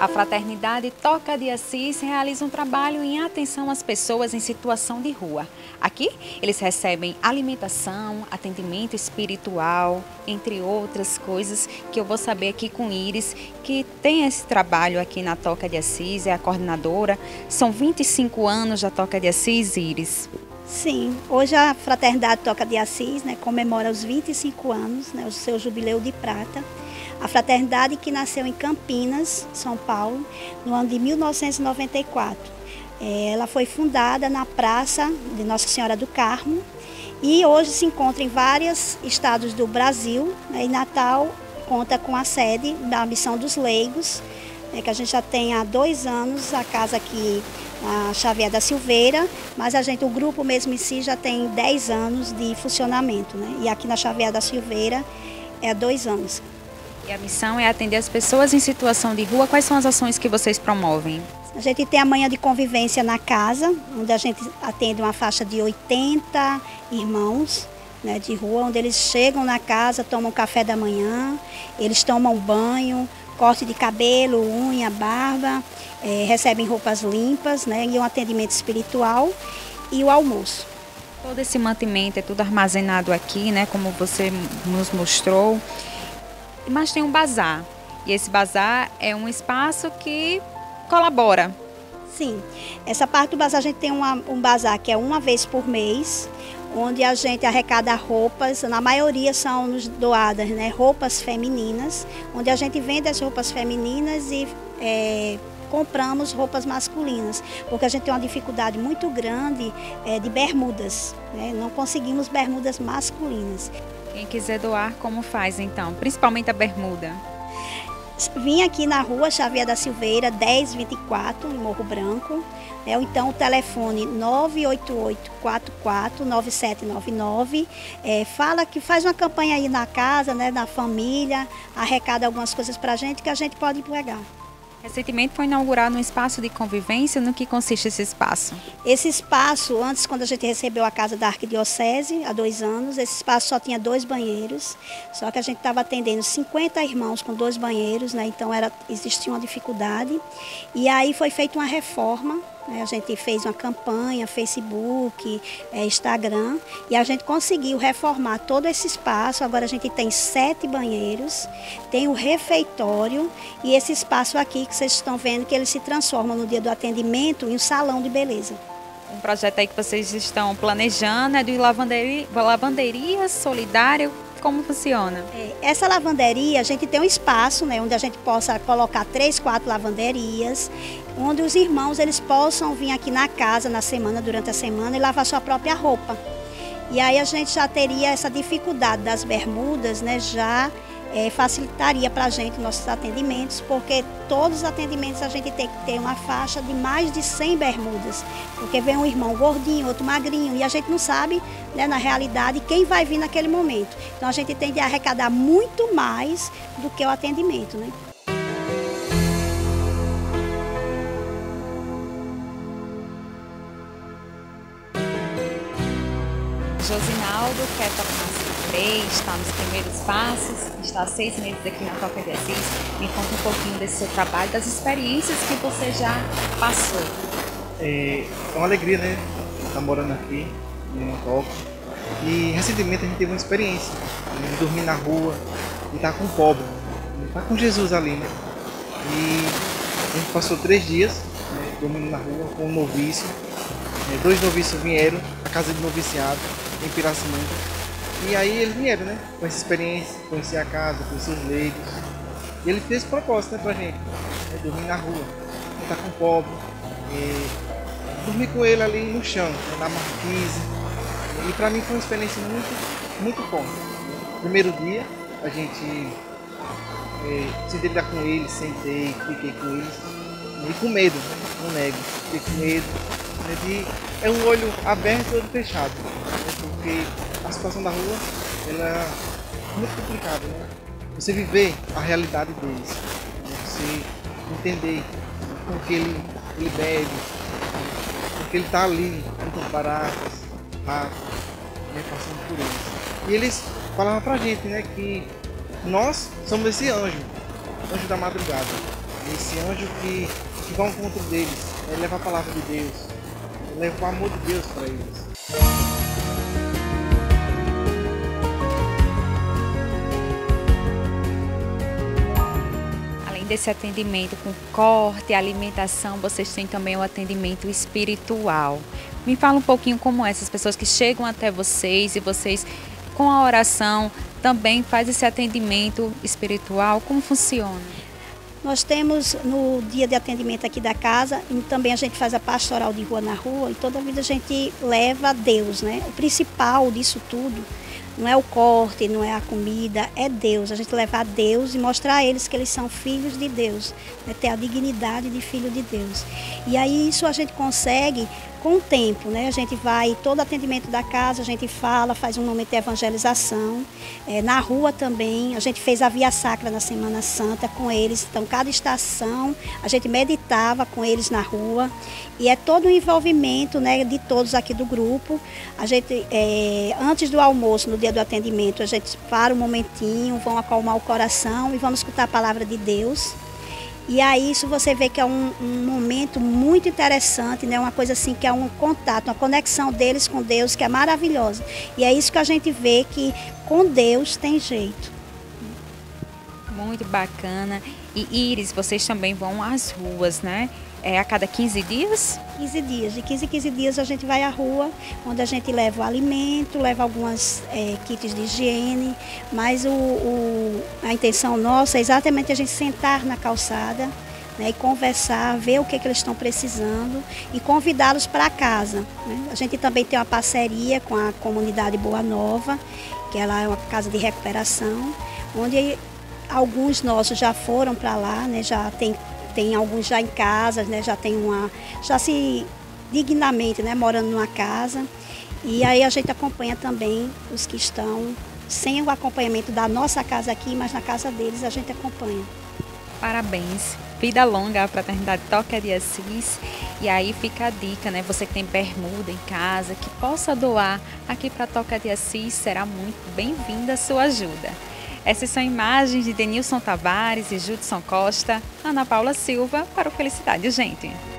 A Fraternidade Toca de Assis realiza um trabalho em atenção às pessoas em situação de rua. Aqui, eles recebem alimentação, atendimento espiritual, entre outras coisas que eu vou saber aqui com Iris, que tem esse trabalho aqui na Toca de Assis, é a coordenadora. São 25 anos da Toca de Assis, Iris. Sim, hoje a Fraternidade Toca de Assis, comemora os 25 anos, o seu jubileu de prata. A fraternidade que nasceu em Campinas, São Paulo, no ano de 1994. Ela foi fundada na Praça de Nossa Senhora do Carmo e hoje se encontra em vários estados do Brasil. Em Natal conta com a sede da Missão dos Leigos, que a gente já tem há 2 anos a casa aqui na Xavier da Silveira, mas o grupo mesmo em si já tem 10 anos de funcionamento, e aqui na Xavier da Silveira é 2 anos. E a missão é atender as pessoas em situação de rua. Quais são as ações que vocês promovem? A gente tem a manhã de convivência na casa, onde a gente atende uma faixa de 80 irmãos de rua, onde eles chegam na casa, tomam café da manhã, eles tomam banho, corte de cabelo, unha, barba, recebem roupas limpas, e um atendimento espiritual e o almoço. Todo esse mantimento é tudo armazenado aqui, como você nos mostrou. Mas tem um bazar, e esse bazar é um espaço que colabora. Sim, essa parte do bazar a gente tem um bazar que é uma vez por mês, onde a gente arrecada roupas, na maioria são nos doadas, roupas femininas, onde a gente vende as roupas femininas e compramos roupas masculinas, porque a gente tem uma dificuldade muito grande de bermudas, não conseguimos bermudas masculinas. Quem quiser doar, como faz então? Principalmente a bermuda. Vim aqui na rua Xavier da Silveira, 1024, em Morro Branco. Ou então o telefone 988-44-9799. Fala que faz uma campanha aí na casa, na família, arrecada algumas coisas para a gente que a gente pode pegar. Recentemente foi inaugurado um espaço de convivência. No que consiste esse espaço? Esse espaço, antes, quando a gente recebeu a casa da Arquidiocese, há 2 anos, esse espaço só tinha 2 banheiros, só que a gente estava atendendo 50 irmãos com 2 banheiros, então existia uma dificuldade. E aí foi feita uma reforma, a gente fez uma campanha, Facebook, Instagram, e a gente conseguiu reformar todo esse espaço. Agora a gente tem 7 banheiros, tem o refeitório e esse espaço aqui que vocês estão vendo que ele se transforma no dia do atendimento em um salão de beleza. Um projeto aí que vocês estão planejando é de lavanderia solidária. Como funciona? Essa lavanderia, a gente tem um espaço, onde a gente possa colocar 3, 4 lavanderias, onde os irmãos eles possam vir aqui na casa durante a semana e lavar sua própria roupa. E aí a gente já teria essa dificuldade das bermudas, já facilitaria para a gente nossos atendimentos, porque todos os atendimentos a gente tem que ter uma faixa de mais de 100 bermudas, porque vem um irmão gordinho, outro magrinho, e a gente não sabe, na realidade, quem vai vir naquele momento. Então a gente tem de arrecadar muito mais do que o atendimento. Josinaldo quer tornar-se está nos primeiros passos, está há 6 meses aqui na Toca de Assis. Me conta um pouquinho desse seu trabalho, das experiências que você já passou. É uma alegria, estar morando aqui no Toca. E recentemente a gente teve uma experiência de dormir na rua e estar com o pobre, estar com Jesus ali, E a gente passou 3 dias dormindo na rua com um novício. 2 novícios vieram à casa de noviciado em Piracimanga. E aí eles vieram, com essa experiência, conhecer a casa, conhecer os leigos. E ele fez propósito, pra gente, dormir na rua, estar com o pobre, dormir com ele ali no chão, na marquise. E pra mim foi uma experiência muito bom. No primeiro dia, a gente se lidar com eles, sentei, fiquei com eles. E com medo, não nego, fiquei com medo. É um olho aberto e outro fechado, porque a situação da rua ela é muito complicada, Você viver a realidade deles, você entender com que ele bebe, porque ele está ali com baratas, ratos, passando por eles. E eles falavam pra gente, que nós somos esse anjo da madrugada. esse anjo que vai ao encontro deles, leva a palavra de Deus, leva o amor de Deus para eles. Desse atendimento com corte, alimentação, vocês têm também o atendimento espiritual. Me fala um pouquinho como essas pessoas que chegam até vocês e vocês, com a oração, também faz esse atendimento espiritual, como funciona? Nós temos no dia de atendimento aqui da casa, e também a gente faz a pastoral de rua na rua, e toda vida a gente leva a Deus, né? O principal disso tudo não é o corte, não é a comida, é Deus. A gente levar a Deus e mostrar a eles que eles são filhos de Deus, né? Ter a dignidade de filho de Deus. E aí isso a gente consegue com o tempo, né? A gente vai, todo atendimento da casa, a gente fala, faz um momento de evangelização. Na rua também, a gente fez a Via Sacra na Semana Santa com eles. Então, cada estação, a gente meditava com eles na rua. E é todo um envolvimento, né, de todos aqui do grupo. A gente, antes do almoço, no dia do atendimento, a gente para um momentinho, vão acalmar o coração e vamos escutar a palavra de Deus. E aí isso você vê que é um momento muito interessante, né? Uma coisa assim que é um contato, uma conexão deles com Deus que é maravilhosa. E é isso que a gente vê que com Deus tem jeito. Muito bacana. E Iris, vocês também vão às ruas, né? A cada 15 dias? 15 dias. De 15 em 15 dias a gente vai à rua, onde a gente leva o alimento, leva algumas kits de higiene, mas a intenção nossa é exatamente a gente sentar na calçada, né, e conversar, ver o que eles estão precisando e convidá-los para casa, né? A gente também tem uma parceria com a comunidade Boa Nova, que ela é uma casa de recuperação, onde alguns nossos já foram para lá, né, já tem alguns já em casa, né, já se dignamente, né, morando numa casa. E aí a gente acompanha também os que estão sem o acompanhamento da nossa casa aqui, mas na casa deles a gente acompanha. Parabéns, vida longa à Fraternidade Toca de Assis. E aí fica a dica, né, você que tem bermuda em casa, que possa doar aqui para a Toca de Assis, será muito bem-vinda a sua ajuda. Essas são imagens de Denilson Tavares e Judson Costa, Ana Paula Silva para o Felicidade Gente.